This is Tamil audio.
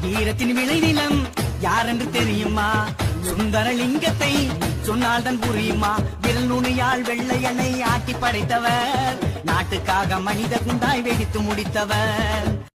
வீரத்தின் விளைநிலம் யாரென்று தெரியுமா? சுந்தரலிங்கத்தை சொன்னால் தான் புரியுமா? விரல் நுனியால் வெள்ளையனை ஆட்டி படைத்தவர், நாட்டுக்காக மனித குண்டாய் வெடித்து முடித்தவர்.